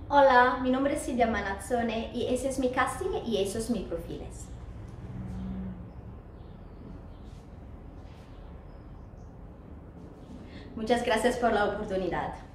Hola, mi nombre es Silvia Manazzone y ese es mi casting y esos mis perfiles. Muchas gracias por la oportunidad.